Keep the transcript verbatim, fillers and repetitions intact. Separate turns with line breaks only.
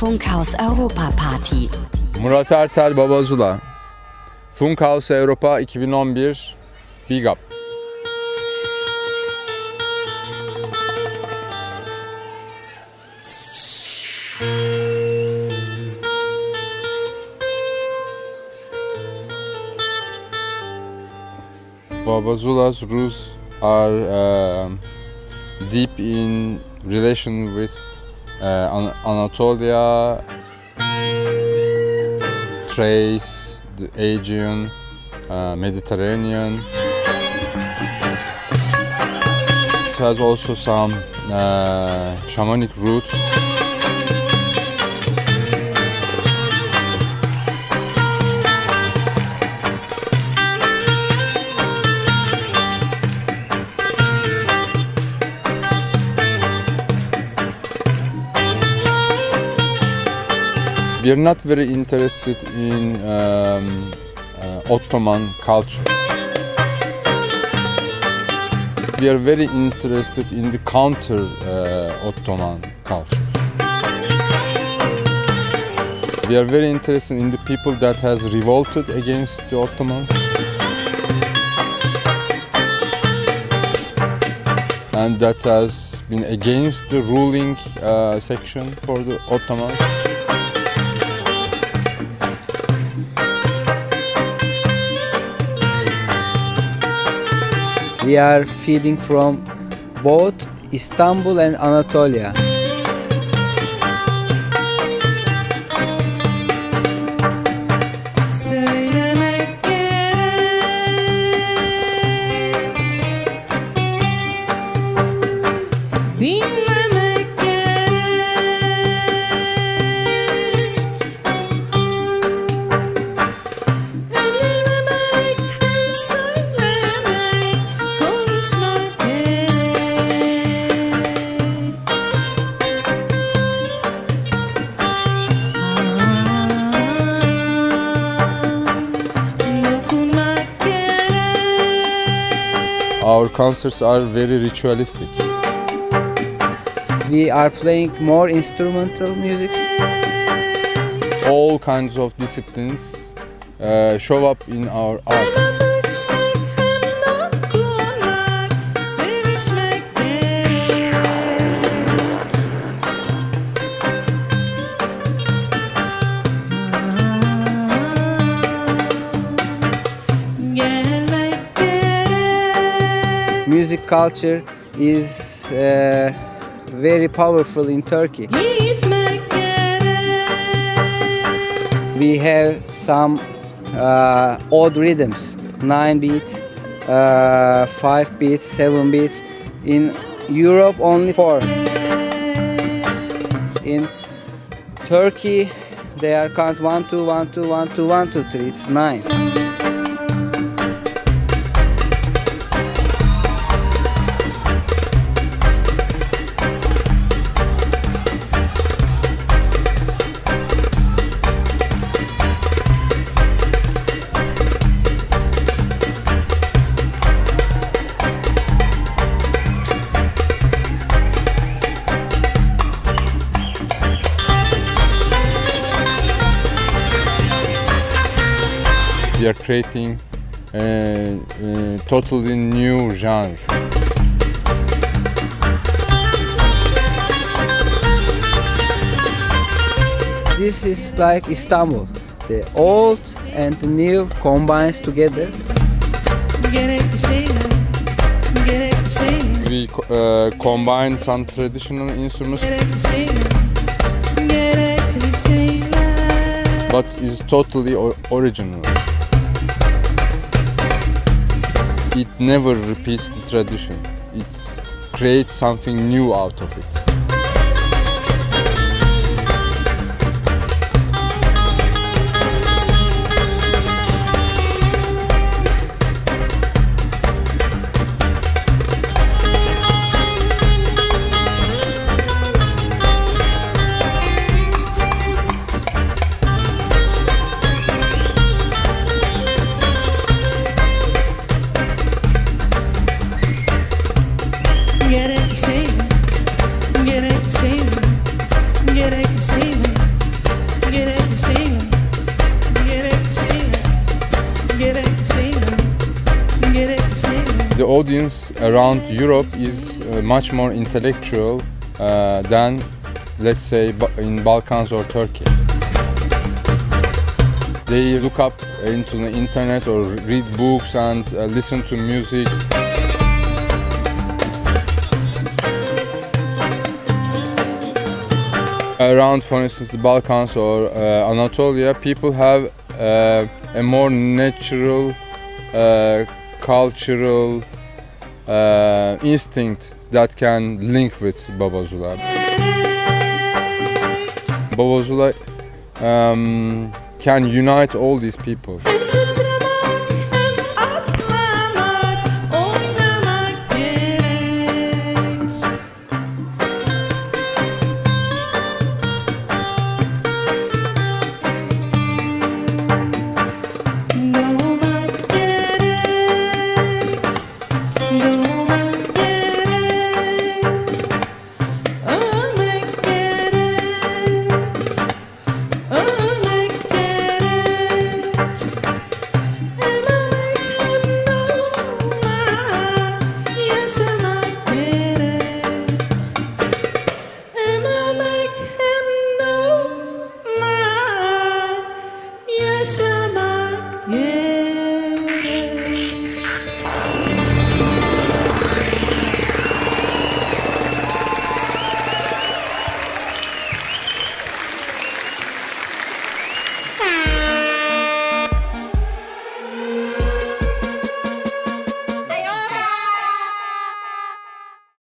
Funkhaus Europa Party.
Murat Ertel, Baba Zula. Funkhaus Europa iki bin on bir. Big Up. Baba Zula's roots are uh, deep in relation with uh, An Anatolia, Thrace, the Aegean, uh, Mediterranean. It has also some uh, shamanic roots. We are not very interested in um, uh, Ottoman culture. We are very interested in the counter uh, Ottoman culture. We are very interested in the people that has revolted against the Ottomans. And that has been against the ruling uh, section for the Ottomans.
We are feeding from both Istanbul and Anatolia.
Our concerts are very ritualistic.
We are playing more instrumental music.
All kinds of disciplines uh, show up in our art.
Music culture is uh, very powerful in Turkey. We have some uh, odd rhythms, nine beat, uh, five beats, seven beats. In Europe, only four. In Turkey, they are count one, two, one, two, one, two, one, two, three. It's nine.
We are creating a, a totally new genre.
This is like Istanbul. The old and the new combines together.
We uh, combine some traditional instruments, but it's totally original. It never repeats the tradition. It creates something new out of it.
Get
The audience around Europe is uh, much more intellectual uh, than, let's say, in Balkans or Turkey. They look up into the internet or read books and uh, listen to music. Around, for instance, the Balkans or uh, Anatolia, people have uh, a more natural, uh, cultural uh, instinct that can link with Babazula. Babazula um, can unite all these people.